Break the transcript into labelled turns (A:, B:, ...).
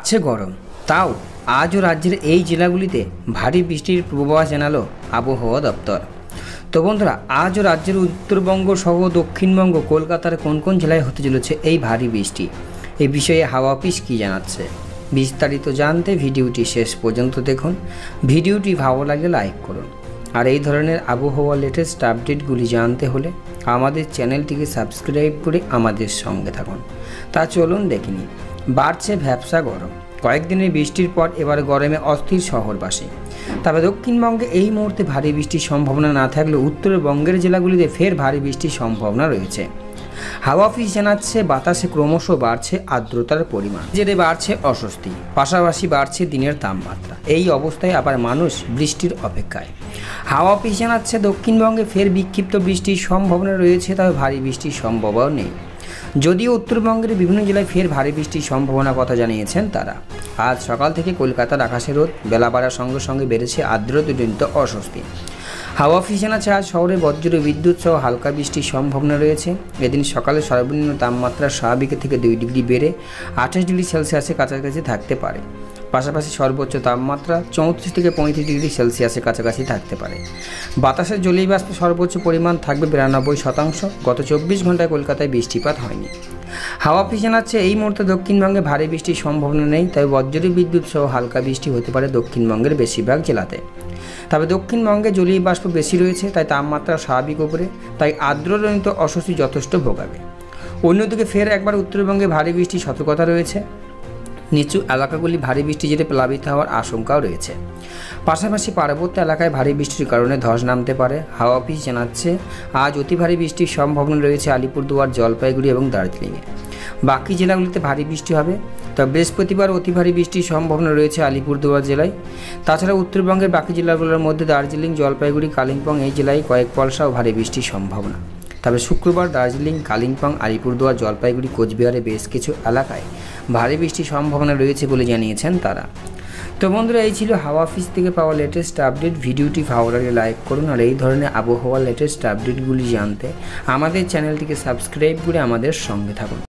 A: বাড়ছে গরম, তাও আজও রাজ্যের এই জেলাগুলিতে ভারী বৃষ্টির পূর্বাভাস জানালো আবহাওয়া দপ্তর। তো বন্ধুরা, আজও রাজ্যের উত্তরবঙ্গ সহ দক্ষিণবঙ্গ কলকাতার কোন কোন জেলায় হতে চলেছে এই ভারী বৃষ্টি, এই বিষয়ে হাওয়া অফিস কী জানাচ্ছে বিস্তারিত জানতে ভিডিওটি শেষ পর্যন্ত দেখুন। ভিডিওটি ভালো লাগলে লাইক করুন, আর এই ধরনের আবহাওয়া লেটেস্ট আপডেটগুলি জানতে হলে আমাদের চ্যানেলটিকে সাবস্ক্রাইব করে আমাদের সঙ্গে থাকুন। তা চলুন দেখে নিই। বাড়ছে ভ্যাপসা গরম, কয়েকদিনের বৃষ্টির পর এবার গরমে অস্থির শহরবাসী। তবে দক্ষিণবঙ্গে এই মুহূর্তে ভারী বৃষ্টির সম্ভাবনা না থাকলেও উত্তরবঙ্গের জেলাগুলিতে ফের ভারী বৃষ্টির সম্ভাবনা রয়েছে। হাওয়া অফিস জানাচ্ছে বাতাসে ক্রমশ বাড়ছে আর্দ্রতার পরিমাণ, জেরে বাড়ছে অস্বস্তি, পাশাপাশি বাড়ছে দিনের তাপমাত্রা। এই অবস্থায় আবার মানুষ বৃষ্টির অপেক্ষায়। হাওয়া অফিস জানাচ্ছে দক্ষিণবঙ্গে ফের বিক্ষিপ্ত বৃষ্টির সম্ভাবনা রয়েছে, তবে ভারী বৃষ্টির সম্ভাবনা নেই। যদিও উত্তরবঙ্গের বিভিন্ন জেলায় ফের ভারী বৃষ্টির সম্ভাবনার কথা জানিয়েছেন তারা। আজ সকাল থেকে কলকাতার আকাশে রোদ, বেলা বাড়ার সঙ্গে সঙ্গে বেড়েছে আর্দ্রতাজনিত অস্বস্তি। হাওয়া অফিস জানাচ্ছে আজ শহরে বজ্র বিদ্যুৎ সহ হালকা বৃষ্টির সম্ভাবনা রয়েছে। এদিন সকালে সর্বনিম্ন তাপমাত্রা স্বাভাবিকের থেকে 2 ডিগ্রি বেড়ে 28 ডিগ্রি সেলসিয়াসের কাছাকাছি থাকতে পারে। পাশাপাশি সর্বোচ্চ তাপমাত্রা 34 থেকে 35 ডিগ্রি সেলসিয়াসের কাছাকাছি থাকতে পারে। বাতাসের জলীয় বাষ্প সর্বোচ্চ পরিমাণ থাকবে 92%। গত 24 ঘন্টায় কলকাতায় বৃষ্টিপাত হয়নি। হাওয়া অফিস জানাচ্ছে এই মুহূর্তে দক্ষিণবঙ্গে ভারী বৃষ্টির সম্ভাবনা নেই, তবে বজ্র বিদ্যুৎ সহ হালকা বৃষ্টি হতে পারে দক্ষিণবঙ্গের বেশিরভাগ জেলাতে। তবে দক্ষিণবঙ্গে জলীয় বাষ্প বেশি রয়েছে, তাই তাপমাত্রা স্বাভাবিক উপরে, তাই আর্দ্রজনিত অস্বস্তি যথেষ্ট ভোগাবে। অন্যদিকে ফের একবার উত্তরবঙ্গে ভারী বৃষ্টির সতর্কতা রয়েছে। নিচু এলাকাগুলি ভারী বৃষ্টি জেরে প্লাবিত হওয়ার আশঙ্কাও রয়েছে। পাশাপাশি পার্বত্য এলাকায় ভারী বৃষ্টির কারণে ধস নামতে পারে। হাওয়া অফিস জানাচ্ছে আজ অতি ভারী বৃষ্টির সম্ভাবনা রয়েছে আলিপুরদুয়ার, জলপাইগুড়ি এবং দার্জিলিংয়ে। বাকি জেলাগুলিতে ভারী বৃষ্টি হবে, তবে বৃহস্পতিবার অতি ভারী বৃষ্টির সম্ভাবনা রয়েছে আলিপুরদুয়ার জেলায়। তাছাড়া উত্তরবঙ্গের বাকি জেলাগুলোর মধ্যে দার্জিলিং, জলপাইগুড়ি, কালিম্পং এই জেলায় কয়েক পলসা ও ভারী বৃষ্টির সম্ভাবনা। তবে শুক্রবার দার্জিলিং, কালিম্পং, আলিপুরদুয়ার, জলপাইগুড়ি, কোচবিহারে বেশ কিছু এলাকায় ভারী বৃষ্টির সম্ভাবনা রয়েছে বলে জানিয়েছেন তারা। তো বন্ধুরা, এই ছিল হাওয়া অফিস থেকে পাওয়া লেটেস্ট আপডেট। ভিডিওটি ভালো লাগলে লাইক করুন, আর এই ধরনের আবহাওয়ার লেটেস্ট আপডেটগুলি জানতে আমাদের চ্যানেলটিকে সাবস্ক্রাইব করে আমাদের সঙ্গে থাকুন।